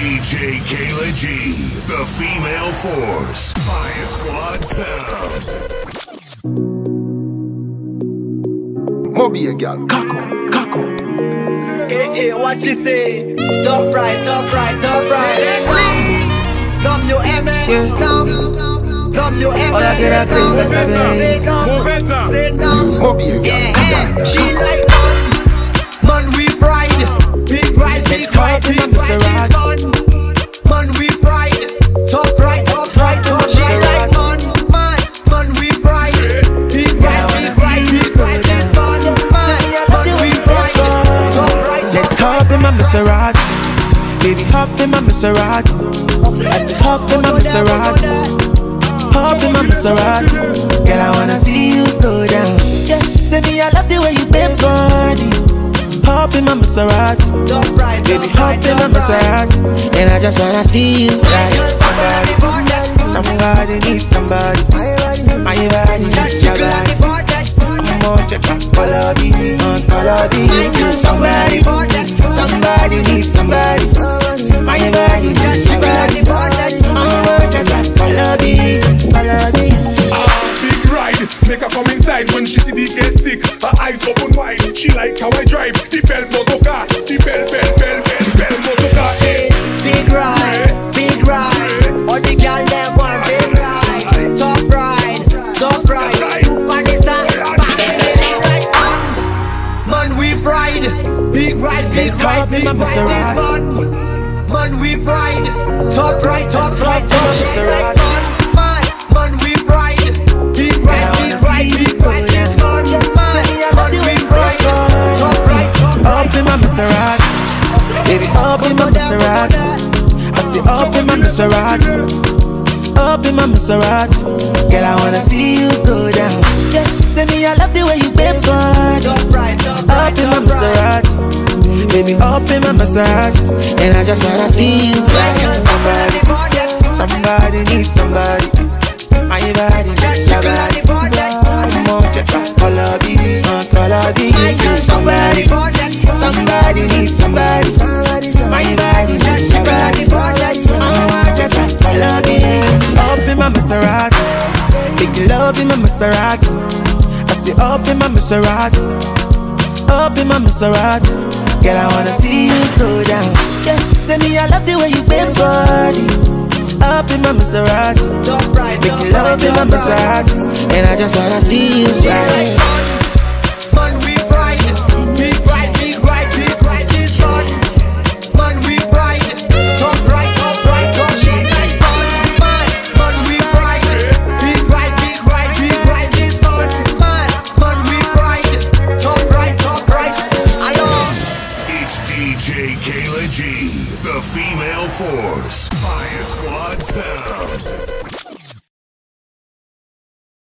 DJ Kayla G, the female force. Fire Squad sound. Moby a girl, cock up. Hey, what you say? Top right. WMN, WMN. All I get a Moby a girl, She like man we fried, big ride, Let's go up in my Maserati. Man we fried, top right. She like man we fried, big ride, this man we fried, top right. Let's hop in my Maserati. Baby, hop in my Maserati. I said hop in my Maserati. Hop in my Maserati. Girl, I wanna see you go down. Say me, I love the way you bend body. Hop in my Maserati. Baby, hop in my Maserati. And I just wanna see you ride. Somebody needs somebody. My body needs your body. I'm gonna check my color B. Somebody needs somebody. My body needs your body. I'm gonna check my color B. Big ride, make her come inside when she see the gas stick. Her eyes open wide, she like how I drive. The bell motorcar, the bell motorcar. Big ride. All the girl them want big ride. Top ride. Vanessa, man we fried. Big ride. Man we fried. Top right. Man we fried. Big ride. This man we fried. Top right. Up in my Maserati. Baby, up in my Maserati. I say up in my Maserati. Up in my Maserati. Girl, I wanna see you go down. Say me, I love the way you bend body. Up in my Maserati. Baby, up in my Maserati. And I just wanna see you ride. Somebody needs somebody. My body needs your body. I'm gonna check my color B. Somebody needs somebody. My body needs your body. I'm gonna check my color B. Up in my Maserati. Big love in my Maserati. I say up in my Maserati. Up in my Maserati. Girl, I wanna see you go down. Say me, I love the way you bend body. Up in my Maserati. Big love in my Maserati. And I just wanna see you ride. Man we fried. Big ride. This man we fried. Top right. She like man we fried. Big ride. This man we fried. Top right. Hello. It's DJ Kayla G, the female force. Fire Squad sound.